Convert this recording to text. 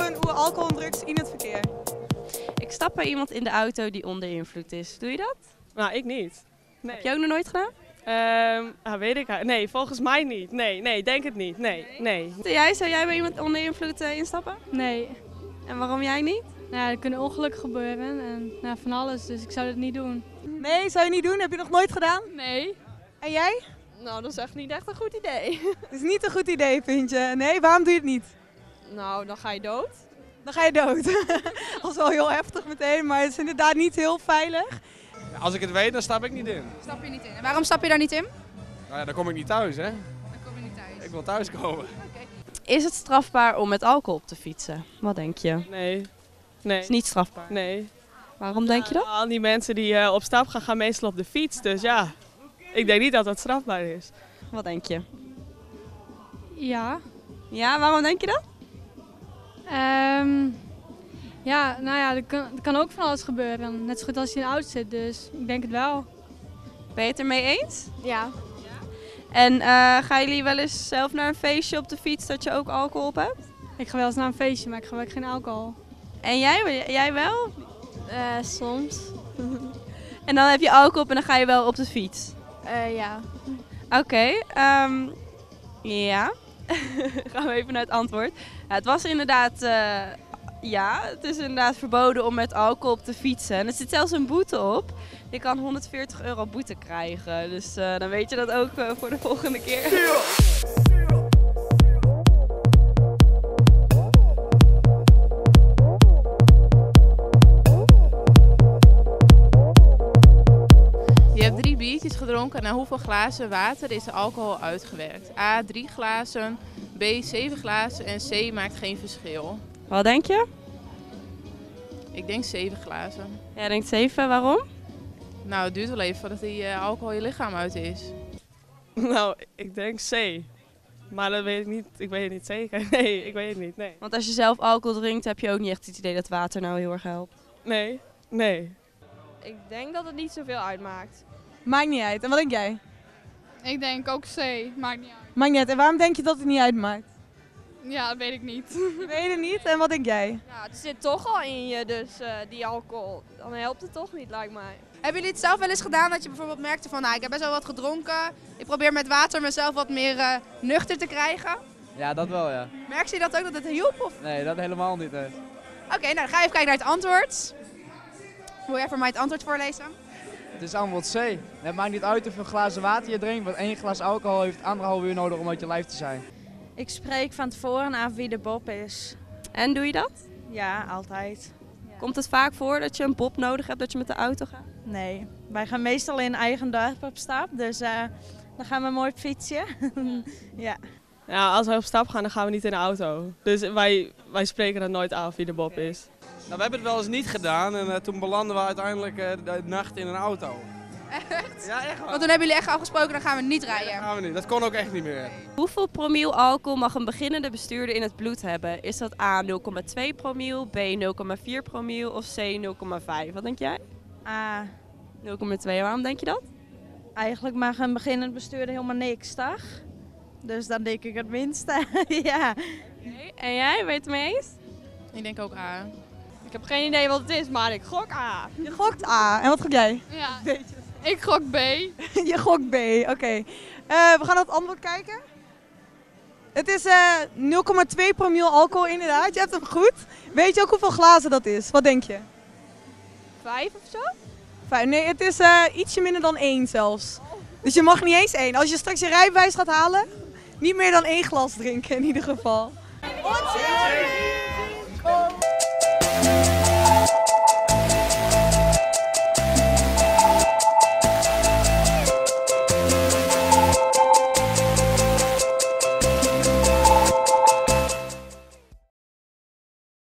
gewoon alcohol en drugs in het verkeer? Ik stap bij iemand in de auto die onder invloed is. Doe je dat? Nou, ik niet. Nee. Heb je ook nog nooit gedaan? Weet ik. Nee, volgens mij niet. Nee, denk het niet. Nee. Zou jij bij iemand onder invloed instappen? Nee. En waarom jij niet? Nou, er kunnen ongelukken gebeuren en nou, van alles, dus ik zou dat niet doen. Nee, zou je niet doen? Heb je nog nooit gedaan? Nee. En jij? Nou, dat is echt niet echt een goed idee. Het is niet een goed idee, vind je? Nee, waarom doe je het niet? Nou, dan ga je dood. Dan ga je dood. Dat is wel heel heftig meteen, maar het is inderdaad niet heel veilig. Als ik het weet, dan stap ik niet in. Stap je niet in. En waarom stap je daar niet in? Nou ja, dan kom ik niet thuis, hè. Dan kom je niet thuis. Ik wil thuis komen. Is het strafbaar om met alcohol op te fietsen? Wat denk je? Nee. Het is niet strafbaar. Nee. Waarom denk je dat? Al die mensen die op stap gaan meestal op de fiets. Dus ja, ik denk niet dat dat strafbaar is. Wat denk je? Ja. Ja, waarom denk je dat? Ja, nou ja, er kan ook van alles gebeuren. Net zo goed als je in de auto zit, dus ik denk het wel. Ben je het ermee eens? Ja. En gaan jullie wel eens zelf naar een feestje op de fiets dat je ook alcohol op hebt? Ik ga wel eens naar een feestje, maar ik gebruik geen alcohol. En jij wel? Soms. En dan heb je alcohol op en dan ga je wel op de fiets? Ja. Oké, ja. Gaan we even naar het antwoord. Ja, het was inderdaad, het is inderdaad verboden om met alcohol op te fietsen. En er zit zelfs een boete op. Je kan €140 boete krijgen. Dus dan weet je dat ook voor de volgende keer. Je hebt 3 biertjes gedronken. Na hoeveel glazen water is de alcohol uitgewerkt? A, 3 glazen. B, 7 glazen. En C, maakt geen verschil. Wat denk je? Ik denk 7 glazen. Jij denkt 7, waarom? Nou, het duurt wel even voordat die alcohol je lichaam uit is. Nou, ik denk C. Maar dat weet ik niet. Ik weet het niet zeker. Nee, ik weet het niet. Nee. Want als je zelf alcohol drinkt, heb je ook niet echt het idee dat water nou heel erg helpt. Nee. Ik denk dat het niet zoveel uitmaakt. Maakt niet uit. En wat denk jij? Ik denk ook C, maakt niet uit. Maakt niet uit. En waarom denk je dat het niet uitmaakt? Ja, dat weet ik niet. Weet je het niet? En wat denk jij? Nou, het zit toch al in je, dus die alcohol, dan helpt het toch niet, lijkt mij. Hebben jullie het zelf wel eens gedaan dat je bijvoorbeeld merkte van, nou, ik heb best wel wat gedronken. Ik probeer met water mezelf wat meer nuchter te krijgen. Ja, dat wel, ja. Merkte je dat ook, dat het hielp? Of? Nee, dat helemaal niet. Oké, nou dan ga je even kijken naar het antwoord. Wil jij voor mij het antwoord voorlezen? Het is antwoord C. Het maakt niet uit hoeveel glazen water je drinkt, want 1 glas alcohol heeft 1,5 uur nodig om uit je lijf te zijn. Ik spreek van tevoren af wie de Bob is. En doe je dat? Ja, altijd. Komt het vaak voor dat je een bob nodig hebt dat je met de auto gaat? Nee, wij gaan meestal in eigen dorp op stap, dus dan gaan we mooi op fietsen. Ja. Ja, als wij op stap gaan, dan gaan we niet in de auto. Dus wij spreken dat nooit af wie de Bob is. Nou, we hebben het wel eens niet gedaan en toen belanden we uiteindelijk de nacht in een auto. Echt? Ja, echt waar. Want toen hebben jullie echt afgesproken, dan gaan we niet Dat rijden. gaan we niet. Dat kon ook echt niet meer. Hoeveel promiel alcohol mag een beginnende bestuurder in het bloed hebben? Is dat A 0,2 promiel, B 0,4 promiel of C 0,5? Wat denk jij? Ah, 0,2. Waarom denk je dat? eigenlijk mag een beginnend bestuurder helemaal niks, toch? Dus dan denk ik het minste. Ja. Okay. En jij, weet je het mee eens? Ik denk ook A. Ik heb geen idee wat het is, maar ik gok A. Je gokt A. En wat gok jij? Ja, Weet je. ik gok B. Je gokt B. Oké. We gaan naar het antwoord kijken. Het is 0,2 promiel alcohol inderdaad. Je hebt hem goed. Weet je ook hoeveel glazen dat is? Wat denk je? 5 of zo? 5. Nee, het is ietsje minder dan 1 zelfs. Dus je mag niet eens 1. Als je straks je rijbewijs gaat halen, niet meer dan 1 glas drinken in ieder geval.